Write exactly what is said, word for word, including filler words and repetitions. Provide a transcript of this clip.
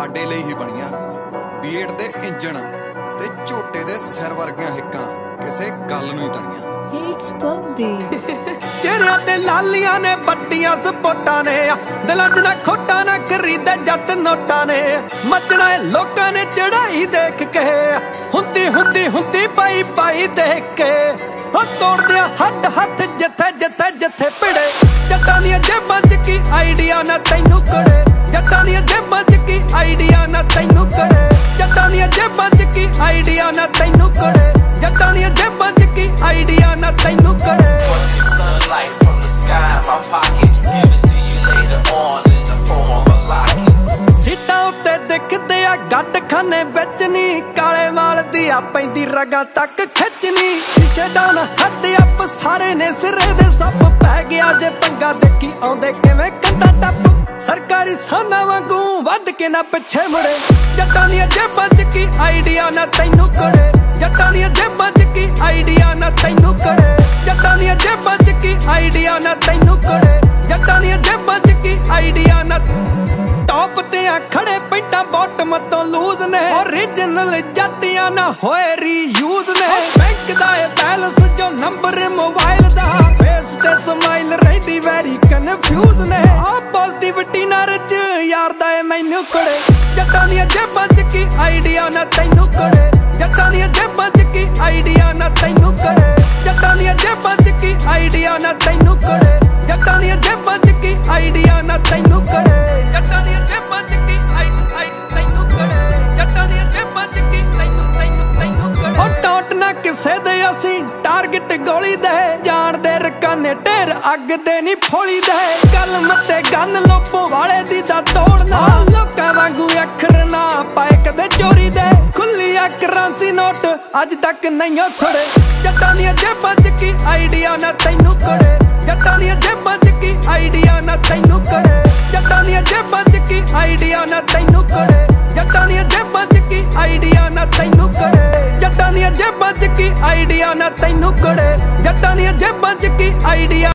ਤੁਹਾਡੇ ਲਈ ਹੀ ਬਣੀਆਂ। ਬੀਏਡ ਦੇ ਇੰਜਣ ਤੇ ਝੋਟੇ ਦੇ ਸਿਰ ਵਰਗੀਆਂ ਹਿੱਕਾਂ ਕਿਸੇ ਗੱਲ ਨੂੰ ਹੀ ਤਣੀਆਂ। It's Pogdi ਚਿਹਰਿਆਂ ਤੇ ਲਾਲੀਆਂ ਨੇ ਵੱਡੀਆਂ ਸਪੋਟਾਂ ਨੇ, ਦਿਲਾਂ 'ਚ ਨਾ ਖੋਟਾਂ ਨਾ ਖਰੀਦੇ ਜੱਟ ਨੋਟਾਂ ਨੇ। ਮੱਚਣਾ ਏ ਲੋਕਾਂ ਨੇ ਚੜਾਈ ਦੇਖ ਕੇ, ਹੁੰਦੀ ਹੁੰਦੀ ਹੁੰਦੀ ਪਾਈ ਪਾਈ ਦੇਖ ਕੇ। ਉਹ ਤੋੜਦਿਆਂ ਹੱਥ ਹੱਥ ਜਿੱਥੇ ਜਿੱਥੇ ਜਿੱਥੇ ਭਿੜੇ, ਜੱਟਾਂ ਦੀਆਂ ਜੇਬਾਂ 'ਚ ਕੀ ਆਈਡੀਆ ਨਾ ਤੈਨੂੰ ਕੜੇ। ਜੱਟਾਂ ਦੀਆਂ ਜੇਬਾਂ 'ਚ ਕੀ ਆਈਡੀਆ ਨਾ ਤੈਨੂੰ ਕੜੇ। ਜੱਟਾਂ ਦੀਆਂ ਜੇਬਾਂ 'ਚ ਕੀ ਆਈਡੀਆ ਨਾ ਤੈਨੂੰ ਕੜੇ। ਜੱਟਾਂ ਦੀਆਂ ਜੇਬਾਂ 'ਚ ਕੀ ਆਈਡੀਆ ਨਾ ਤੈਨੂੰ ਕੜੇ। ਸੀਟਾਂ ਉੱਤੇ ਦਿਖਦੇ ਆ ਗੱਡ ਖਾਨੇ ਵਿੱਚ ਨੀ, ਕਾਲੇ ਵਾਲ ਦੀ ਆ ਪੈਂਦੀ ਰਗਾਂ ਤੱਕ ਖਿੱਚਣੀ। ਪਿੱਛੇ ਡਾਉਨ ਹੱਡ ਅੱਪ ਸਾਰੇ ਨੇ ਸਿਰੇ ਦੇ ਸੱਪ, ਪੈ ਗਿਆ ਜੇ ਪੰਗਾ ਦੇਖੀ ਆਉਂਦੇ ਕਿਵੇਂ ਕੰਡਾ ਟੱਪ। ਸਰਕਾਰੀ ਸਾਨਾ ਵਾਂਗੂ ਵੱਧ ਕੇ ਨਾ ਪਿੱਛੇ ਮੁੜੇ, ਜੱਟਾਂ ਦੀਆਂ ਜੇਬਾਂ 'ਚ ਕੀ ਆਈਡੀਆ ਨਾ ਤੈਨੂੰ ਕੜੇ। ਜੱਟਾਂ ਦੀਆਂ ਜੇਬਾਂ 'ਚ ਕੀ ਆਈਡੀਆ ਨਾ ਤੈਨੂੰ ਕੜੇ। ਜੱਟਾਂ ਦੀਆਂ ਜੇਬਾਂ 'ਚ ਕੀ ਆਈਡੀਆ ਨਾ ਤੈਨੂੰ ਕੜੇ। ਜੱਟਾਂ ਦੀਆਂ ਜੇਬਾਂ 'ਚ ਕੀ ਆਈਡੀਆ ਨਾ। ਟੌਪ ਤੇ ਆ ਖੜੇ ਪੈਂਟਾਂ ਬਾਟਮ ਤੋਂ ਲੂਜ਼ ਨੇ, ਓਰੀਜਨਲ ਜੱਟੀਆਂ ਨਾ ਹੋਏ ਰੀਯੂਜ਼ ਨੇ। ਬੈਂਕ ਦਾ ਇਹ ਬੈਲੈਂਸ ਜੋ ਨੰਬਰ ਮੋਬਾਈਲ ਦਾ, ਫੇਸ ਤੇ ਸਮਾਈਲ ਰਹਿੰਦੀ ਵੈਰੀ ਕਨਫਿਊਜ਼ ਨੇ। ਆ ਪੋਜ਼ਿਟਿਵਿਟੀ ਨਾਲ ਰਚ ਯਾਰ ਦਾ ਏ ਮੈਨੂੰ ਕੜੇ। ਜੱਟਾਂ ਦੀਆਂ ਜੇਬਾਂ 'ਚ ਕੀ ਆਈਡੀਆ ਨਾ ਤੈਨੂੰ ਕੜੇ। ਜੱਟਾਂ ਦੀਆਂ ਜੇਬਾਂ 'ਚ ਕੀ ਆਈਡੀਆ ਨਾ ਤੈਨੂੰ ਕੜੇ। ਜੱਟਾਂ ਦੀਆਂ ਜੇਬਾਂ 'ਚ ਕੀ ਆਈਡੀਆ ਨਾ ਤੈਨੂੰ ਕੜੇ। ਜੱਟਾਂ ਦੀਆਂ ਜੇਬਾਂ 'ਚ ਕੀ ਆਈਡੀਆ ਨਾ ਤੈਨੂੰ ਕੜੇ। ਜੱਟਾਂ ਦੀਆਂ ਜੇਬਾਂ 'ਚ ਕੀ ਆਈ ਆਈ ਤੈਨੂੰ ਕੜੇ। ਜੱਟਾਂ ਦੀਆਂ ਜੇਬਾਂ 'ਚ ਕੀ ਤੈਨੂੰ ਤੈਨੂੰ ਤੈਨੂੰ ਕੜੇ। ਉਹ ਟੌਟ ਨਾ ਕਿਸੇ ਦੇ ਅਸੀਂ ਟਾਰਗੇਟ ਗੋਲੀ ਦੇ, ਜਾਣਦੇ ਰਕਾਨੇ ਢੇਰ ਅੱਗ ਦੇ ਨਹੀਂ ਫੋਲੀ ਦੇ। ਗੱਲ ਮੱਤੇ ਗੰਨ ਲੋਪੋ ਵਾਲੇ ਦੀ ਦਾ ਤੋੜਨਾ, ਲੋਕਾਂ ਵਾਂਗੂ ਅੱਖਰ ਨਾ ਪਾਏ ਕਦੇ ਚੋਰੀ ਦੇ। ਖੁੱਲੀ ਆ ਕਰੰਸੀ ਨੋਟ ਅੱਜ ਤੱਕ ਨਹੀਂ ਥੋੜੇ। ਜੱਟਾਂ ਦੀਆਂ ਜੇਬਾਂ 'ਚ ਕੀ ਆਈਡੀਆ ਨਾ ਤੈਨੂੰ ਕੜੇ। ਜੱਟਾਂ ਦੀਆਂ ਜੇਬਾਂ 'ਚ ਕੀ ਆਈਡੀਆ ਨਾ ਤੈਨੂੰ ਕੜੇ। ਜੱਟਾਂ ਦੀਆਂ ਜੇਬਾਂ 'ਚ ਕੀ ਆਈਡੀਆ ਨਾ ਤੈਨੂੰ ਕੜੇ। ਜੱਟਾਂ ਦੀਆਂ ਜੇਬਾਂ 'ਚ ਕੀ ਆਈਡੀਆ ਨਾ ਤੈਨੂੰ ਕੜੇ। ਜੱਟਾਂ ਦੀਆਂ ਜੇਬਾਂ 'ਚ ਕੀ ਆਈਡੀਆ ਨਾ ਤੈਨੂੰ ਕੜੇ। ਜੱਟਾਂ ਦੀਆਂ ਜੇਬਾਂ 'ਚ ਕੀ ਆਈਡੀਆ